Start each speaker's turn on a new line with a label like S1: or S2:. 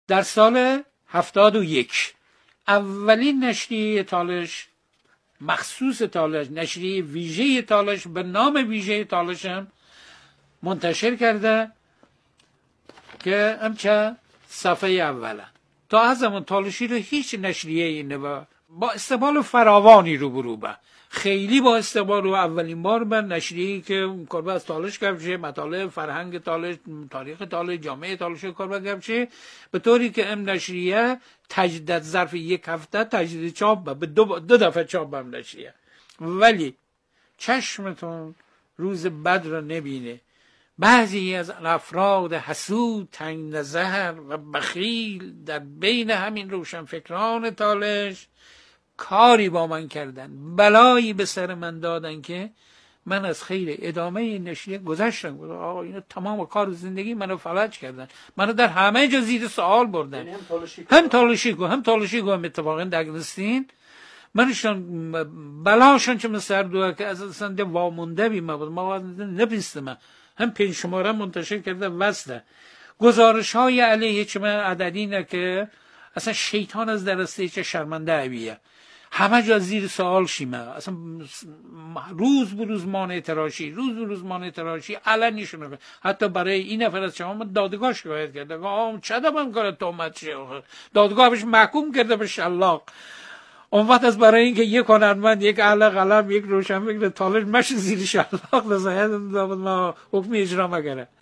S1: در سال 71 اولین نشریه تالش، مخصوص تالش، نشریه ویژه تالش به نام ویژه تالش هم منتشر کرده که همچه صفحه اوله. تا از زمان تالشی رو هیچ نشریه اینه با استقبال فراوانی روبرو به، خیلی با استقبال رو اولین بار به نشریه‌ای که کاربر از تالش گفشه، مطالب فرهنگ تالش، تاریخ تالش، جامعه تالش کاربر گفشه، به طوری که ام نشریه تجدید ظرف یک هفته تجدید چاپ به دو دفعه چاپ هم نشریه. ولی چشمتون روز بد رو نبینه. بعضی از افراد حسود، تنگ نظر و بخیل در بین همین روشنفکران تالش کاری با من کردن، بلایی به سر من دادن که من از خیر ادامه این نشریه گذشتم. آقا اینا تمام کار زندگی منو فلج کردن، منو در همه جا زیر سوال بردن. هم تالشی هم اتفاقا دگرستین منشان بلاشان چه مسر دوه که از اصلا وامونده بیم بود، ما نپیستم. هم پنج شماره منتشر کرده وصله گزارش های علیه چه عددی نه که اصلا شیطان از درسته چه شرمنده اویه، همه جا زیر سوال شیمه. اصلا روز به روز مانع تراشی علنی شونه. حتی برای این نفر از شما دادگاه شکایت کرده که چه دبن کار تهمت شه، دادگاه بهش محکوم کرده به شلاق. اون وقت از برای اینکه یک هنرمند، یک اهل قلم، یک روشنفکر تالش مش زیر شلاق بزنه، ما حکم اجرا مگره.